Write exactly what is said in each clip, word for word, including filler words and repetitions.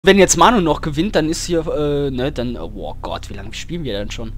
Wenn jetzt Manu noch gewinnt, dann ist hier, äh, ne, dann, oh Gott, wie lange spielen wir denn schon?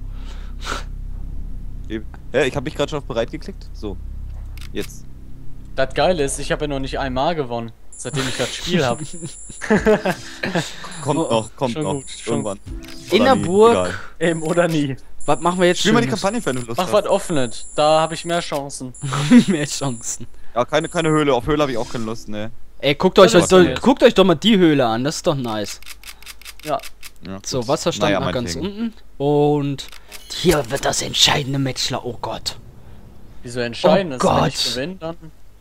Ja, ich habe mich gerade schon auf bereit geklickt. So, jetzt. Das Geile ist, ich habe ja noch nicht einmal gewonnen, seitdem ich das Spiel habe. Kommt noch, kommt schon noch, gut, schon irgendwann. In Oder der nie, Burg. egal. Eben oder nie. Was machen wir jetzt Spiel mal die Schönes? Kampagne, wenn du Lust Mach hast. was offenes, da habe ich mehr Chancen. Mehr Chancen. Ja, keine, keine Höhle. Auf Höhle habe ich auch keine Lust, ne. Ey, guckt euch, Ja, das doch, jetzt. guckt euch doch mal die Höhle an, das ist doch nice. Ja. Ja, So, gut. Wasserstand Naja, nach ganz meinetwegen. unten. Und hier wird das entscheidende Matchler. Oh Gott. Wieso entscheiden Oh ist, wenn Gott. ich gewinne, dann...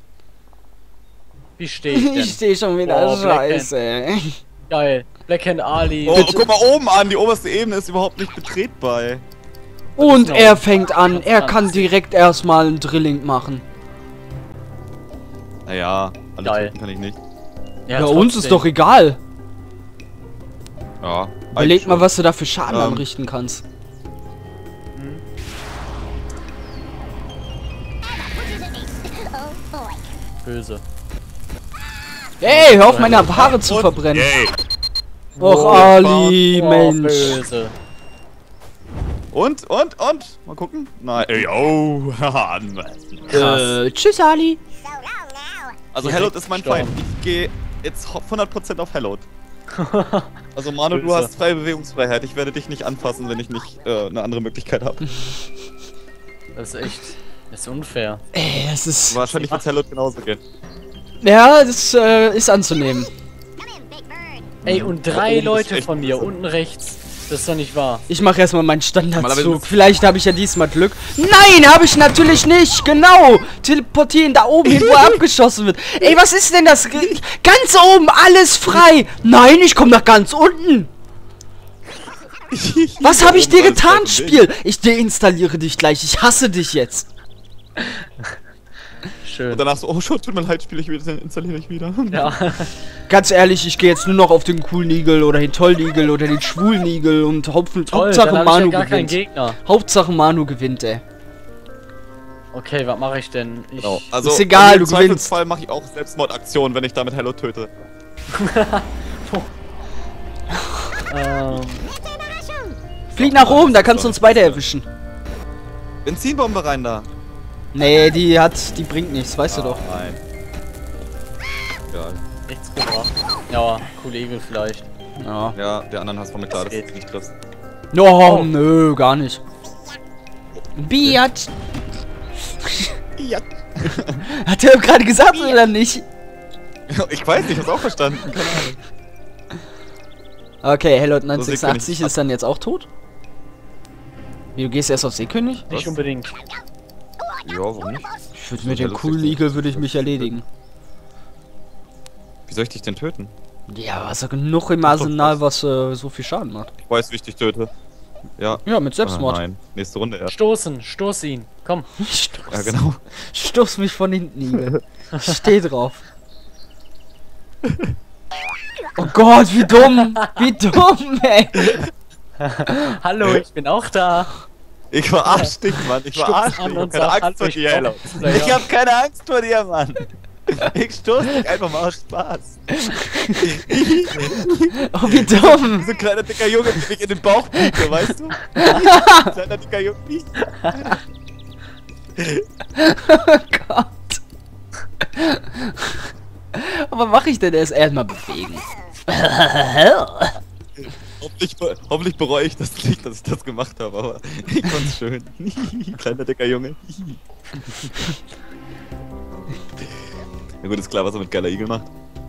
Wie stehe ich denn? Ich stehe schon wieder Boah, scheiße. Geil. Blackhand Ali. Oh, guck mal oben an, die oberste Ebene ist überhaupt nicht betretbar. Und noch- er fängt an. Er kann direkt erstmal ein Drilling machen. Naja, alle Geil. töten kann ich nicht. Ja, Ja, uns ist doch egal. Ja. Überleg eigentlich mal, schon. was du da für Schaden Ähm. anrichten kannst. Böse. Ey, hör auf, meine Haare zu Und- verbrennen. Yay. Och, Oh, Ali, Oh, Mensch. böse. Und, und, und? Mal gucken. Nein. Ey, oh. haha, krass. Äh, tschüss, Ali. Also direkt Hellot ist mein gestorben. Feind. Ich gehe jetzt auf hundert Prozent auf Hellot. Also Manu, du Böse. hast freie Bewegungsfreiheit. Ich werde dich nicht anfassen, wenn ich nicht äh, eine andere Möglichkeit habe. Das ist echt... Das ist unfair. Ey, es ist... Wahrscheinlich wird Hellot genauso gehen. Ja, das äh, ist anzunehmen. Ey, und drei oben ist Leute echt von mir, besser. unten rechts. Das ist doch nicht wahr. Ich mache erstmal meinen Normalerweise Standardzug. ist- Vielleicht habe ich ja diesmal Glück. Nein, habe ich natürlich nicht. Genau. Teleportieren da oben hin, wo er abgeschossen wird. Ey, was ist denn das? Ganz oben, alles frei. Nein, ich komme nach ganz unten. Was habe ich dir getan, Spiel? Ich deinstalliere dich gleich. Ich hasse dich jetzt. Schön. Und danach so, oh schon, tut mir leid, spiele ich wieder, installiere ich wieder. Ja. Ganz ehrlich, ich gehe jetzt nur noch auf den coolen Igel oder den tollen Igel oder den schwulen Igel und Haupt Toll, Hauptsache dann hab Manu ich ja gar keinen gewinnt. Gegner. Hauptsache Manu gewinnt, ey. Okay, was mache ich denn? Ich... Genau. Also, Ist egal, im du Zweifelsfall mache ich auch Selbstmordaktionen, wenn ich damit Hellot töte. Ähm, Flieg nach oben, da kannst du uns beide erwischen. Benzinbombe rein da. Nee, die hat, die bringt nichts, weißt du doch. Nein. Egal. nichts gebracht. Ja, coole Igel vielleicht. Ja. Ja, der anderen hast du mir klar, dass du geht. dich nicht triffst. Oh, nö, gar nicht. Biat. Ja. Hat er gerade gesagt oder nicht? Ich weiß nicht, ich hab's auch verstanden. Keine Ahnung. Okay, Hellot So, neunhundertsechsundachtzig Seekönig. ist dann jetzt auch tot? Wie, du gehst erst auf Seekönig? Nicht Was? unbedingt. Ja, warum nicht? Ich würde So, mit dem Hellot coolen sechsundachtzig Igel würde ich mich erledigen. Wie soll ich dich denn töten? Ja, hast du genug im Arsenal, was äh, so viel Schaden macht. Ich weiß, wie ich dich töte. Ja. Ja, mit Selbstmord. Ah, nein, nächste Runde erst. Stoßen, stoß ihn. Komm. Stoß, Ja, genau. Stoß mich von hinten, Igel. Steh drauf. Oh Gott, wie dumm! Wie dumm, ey! Hallo, ich bin auch da. Ich verarsch dich, Mann. Ich Stupst verarsch an dich. Ich hab und keine sag, Angst vor hallo, dir, Hellot. ich brauch- Ich hab keine Angst vor dir, Mann. Ich stoß dich einfach mal aus Spaß. Oh, wie dumm! So ein kleiner dicker Junge, der mich in den Bauch pieke, weißt du? Kleiner dicker Junge. Oh Gott! Aber mache ich denn erst erstmal bewegen? Hoffentlich, be hoffentlich bereue ich das nicht, dass ich das gemacht habe, aber ich fand's schön. Kleiner dicker Junge. Na gut, ist klar, was er mit geiler Igel macht.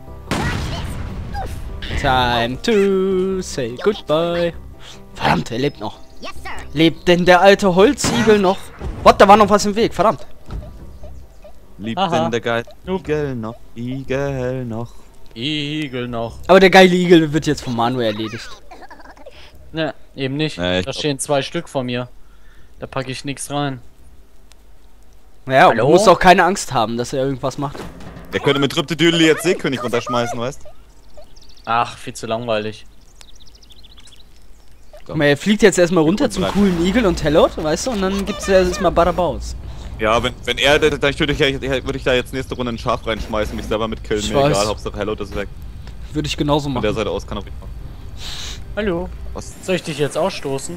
Time to say goodbye. Verdammt, er lebt noch. Lebt denn der alte Holzigel noch? What, da war noch was im Weg, verdammt. Liebt Aha. denn der geile Nope. Igel noch? Igel noch. Igel noch. Aber der geile Igel wird jetzt von Manu erledigt. Ne, eben nicht. Nee, ich da glaub- stehen zwei Stück vor mir. Da packe ich nichts rein. Naja, und du Hallo? musst auch keine Angst haben, dass er irgendwas macht. Der könnte mit Rüptedüdel jetzt Seekönig runterschmeißen, weißt du? Ach, viel zu langweilig. Guck mal, er fliegt jetzt erstmal runter zum rein. coolen Igel und Hellot, weißt du, und dann gibt's ja erstmal Badabaus. Ja, wenn, wenn er, dann würde ich, ja- würde ich da jetzt nächste Runde ein Schaf reinschmeißen, mich selber mit killen, Ich mir weiß. egal, Hauptsache Hellot ist weg. Würde ich genauso Von der machen. Seite aus kann er nicht machen. Hallo. Was? Soll ich dich jetzt ausstoßen?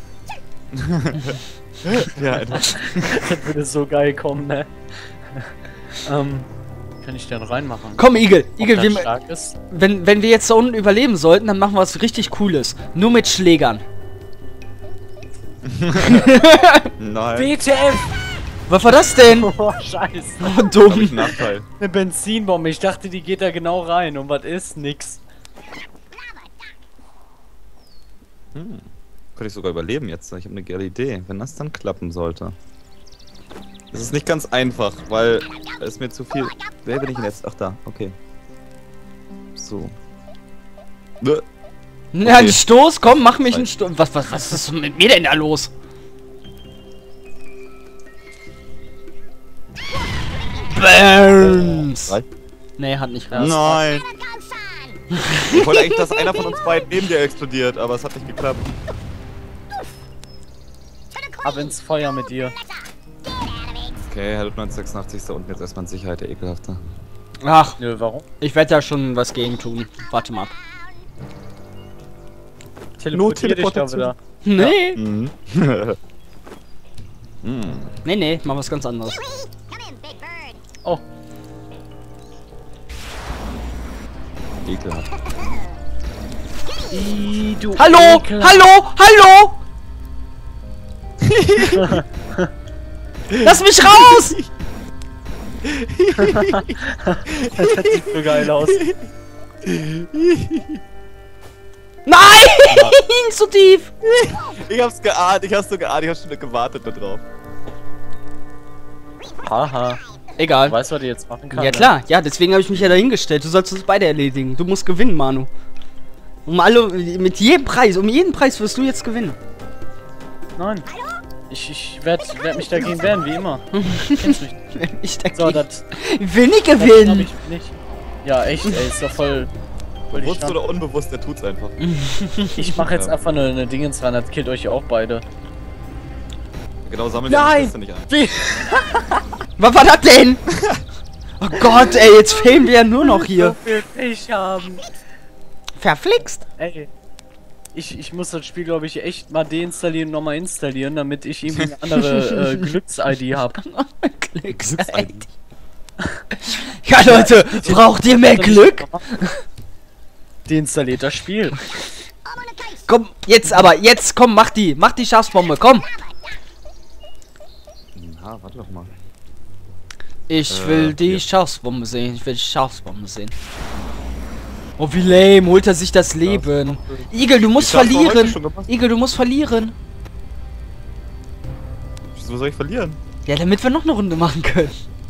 Ja, Alter. Das würde so geil kommen, ne? ähm, kann ich den reinmachen? Komm, Igel, Ob Igel, das wir, stark ist? wenn, wenn wir jetzt da unten überleben sollten, dann machen wir was richtig Cooles. Nur mit Schlägern. Nein. W T F! Was war das denn? Oh, scheiße. Oh, Da hab ich dumm. einen Nachteil. Eine Benzinbombe. Ich dachte, die geht da genau rein. Und was ist? Nix. Hm. Könnte ich sogar überleben jetzt. Ich habe eine geile Idee, wenn das dann klappen sollte. Es ist nicht ganz einfach, weil es ist mir zu viel. Wer bin ich denn jetzt? Ach da, okay. So. Bäh. Ja, Okay. ein Stoß, komm, mach mich einen Stoß. Was, was, was ist mit mir denn da los? Burns! Reicht? Nee, hat nicht gereicht. Nein! Ich wollte eigentlich, dass einer von uns beiden neben dir explodiert, aber es hat nicht geklappt. Ab ins Feuer mit dir. Okay, Herr neunzehnhundertsechsundachtzig ist da unten jetzt erstmal in Sicherheit, der Ekelhafte. Ach, Nö, warum? ich werde da schon was gegen tun. Warte mal ab. Teleportier dich da wieder. Nee, Mhm. Hm. nee, nee, mach was ganz anderes. Oh, Ekelhaft. I, du Hallo, Ekel. hallo, hallo! Lass mich raus! Das sieht so geil aus. Nein! Zu tief! Ich hab's geahnt, ich hab's so geahnt, ich hab schon gewartet da drauf. Haha. Egal. Du weißt, was ich jetzt machen kann. Ja klar, ja, deswegen habe ich mich ja dahingestellt. Du sollst uns beide erledigen. Du musst gewinnen, Manu. Um alle, mit jedem Preis, um jeden Preis wirst du jetzt gewinnen. Ne? Nein. Ich, ich werde werd mich dagegen wehren, wie immer. Kennst mich. Ich So, denke, das. ich will nicht das glaub gewinnen. ich nicht. Ja, echt, ey, ist doch voll. voll die Bewusst Schnapp. oder unbewusst, der tut's einfach. Ich mache jetzt Ja. einfach eine, eine Dingens rein, das killt euch ja auch beide. Genau, sammelt Nein! die nicht ein. Was war das denn? Oh Gott, ey, jetzt fehlen wir ja nur noch hier. So viel Pech haben. Verflixt. Ey. Ich, ich muss das Spiel, glaube ich, echt mal deinstallieren und nochmal installieren, damit ich irgendwie eine andere äh, Glücks-I D habe. Glücks. Ja, Leute, braucht ihr mehr Glück? Deinstalliert das Spiel. Komm, jetzt aber, jetzt, komm, mach die, mach die Schafsbombe, komm. Na, warte doch mal. Ich Äh, will die hier. Schafsbombe sehen, ich will die Schafsbombe sehen. Oh, wie lame, holt er sich das Leben. Igel, du musst Die Schafsbombe hab ich verlieren. schon gemacht. Igel, du musst verlieren. Wieso soll ich verlieren? Ja, damit wir noch eine Runde machen können.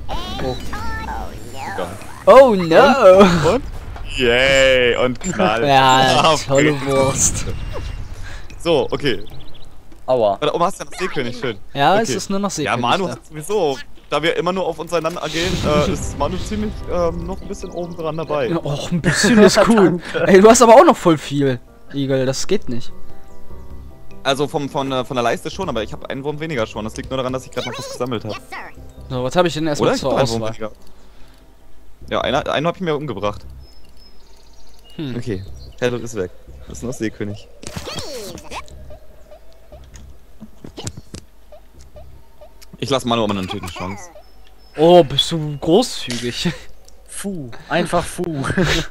Egal. Oh no. Und? Yay, und knall. Ja, Okay. tolle Wurst. So, okay. Aua. Warte, Oma, hast du ja noch Seekönig, schön. Ja, Okay. es ist nur noch sehr Ja, Manu hat sowieso, da wir immer nur auf uns einander gehen, äh, ist Manu ziemlich ähm, noch ein bisschen oben dran dabei. Och, ein bisschen ist cool. Ey, du hast aber auch noch voll viel, Igel, das geht nicht. Also vom, von, äh, von der Leiste schon, aber ich habe einen Wurm weniger schon. Das liegt nur daran, dass ich gerade noch was gesammelt habe. So, was habe ich denn erstmal Oder? Ich zur hab einen Wurm Auswahl? weniger. Ja, einer, einen habe ich mir umgebracht. Hm. Okay, Hello ist weg. Das ist noch Seekönig. Ich lasse Manu aber natürlich eine Chance. Oh, bist du großzügig. Fu. Einfach Fu.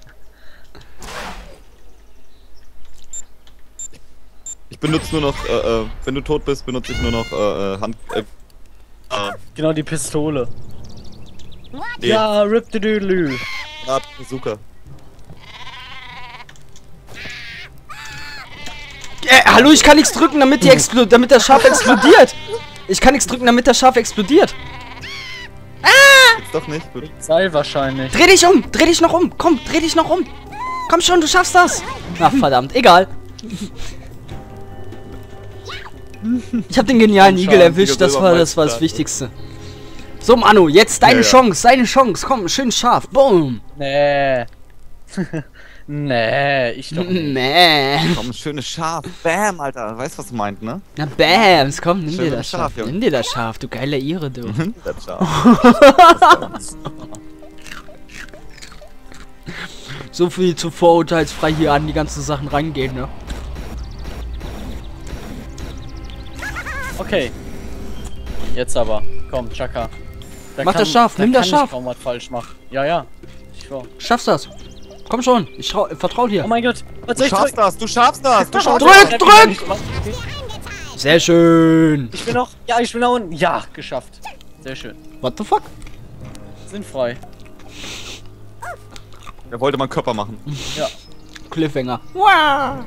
Ich benutze nur noch, äh, äh, wenn du tot bist, benutze ich nur noch, äh, äh, Hand, äh, äh, Genau, die Pistole. nee, Ja, rip the doodaloo. Art Bazooka. Äh, hallo, ich kann nichts drücken, damit die explo damit das Schaf explodiert. Ich kann nichts drücken, damit das Schaf explodiert. Jetzt doch nicht, gut. Seil wahrscheinlich. Dreh dich um, dreh dich noch um. Komm, dreh dich noch um. Komm schon, du schaffst das. Ach, verdammt, egal. Ich hab den genialen Komm, Igel Schaf, erwischt, das war das war das Wichtigste. So, Manu, jetzt deine Ja, ja. Chance, deine Chance. Komm, schön scharf. Boom. Nee. Nee, ich doch nicht. Nee. Komm, schönes Schaf. Bam, Alter. Weißt was du meint, ne? Na, Bams, komm, nimm Schön dir mit das dem Schaf. Schaf, Junge. Nimm dir das Schaf, du geile Ire, du. Das Schaf. So viel zu vorurteilsfrei hier an die ganzen Sachen rangehen, ne? Okay. Jetzt aber. Komm, Chaka. Da Mach das scharf, da nimm das kann scharf. Ich kaum was falsch machen. Ja, ja. Ich schwör. Schaffst das. Komm schon, ich trau, vertrau dir. Oh mein Gott. Was Du soll ich schaffst drücken? das, du schaffst das, du schaffst Drück, das. drück! Sehr schön. Ich bin noch. Ja, ich bin da unten. Ja, geschafft. Sehr schön. What the fuck? Sind frei. Er wollte mal einen Körper machen. Ja. Cliffhanger. Wow.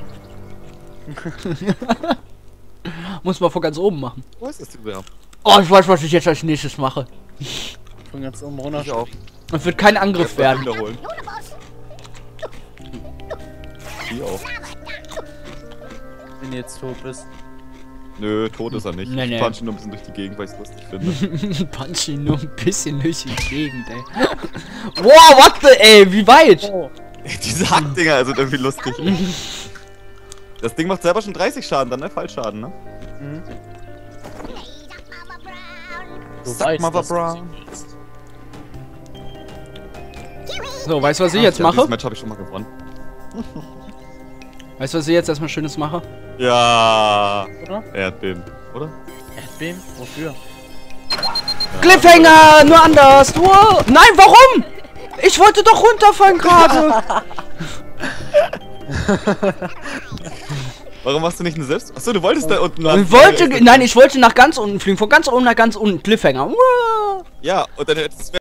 Muss man von ganz oben machen. Wo ist das denn wieder? Oh, ich weiß, was ich jetzt als nächstes mache. Von ganz oben runter. Ich auch. Es wird kein Angriff Jetzt mal werden. wiederholen. Die auch. Wenn du jetzt tot bist. Nö, tot ist er nicht. Nee, nee. Ich punch ihn nur ein bisschen durch die Gegend, weil ich es lustig finde. Punch ihn nur ein bisschen durch die Gegend, ey. Wow, what the, ey, wie weit? Oh. Diese Hackdinger sind irgendwie lustig. Das Ding macht selber schon dreißig Schaden, dann ne? Fallschaden, ne? Mhm. Sag mal, dass du Brown. sie willst. So, weißt du, was ich Ach, jetzt ja, mache? Dieses Match habe ich schon mal gewonnen. Weißt du, was ich jetzt erstmal Schönes mache? Ja. Oder? Erdbeben, oder? Erdbeben? Wofür? Cliffhanger, nur anders. Wow. Nein, warum? Ich wollte doch runterfallen gerade. Warum machst du nicht eine selbst? Achso, du wolltest da unten landen. Ich wollte, nein, ich wollte nach ganz unten fliegen. Von ganz oben nach ganz unten. Cliffhanger. Wow. Ja, und dann hättest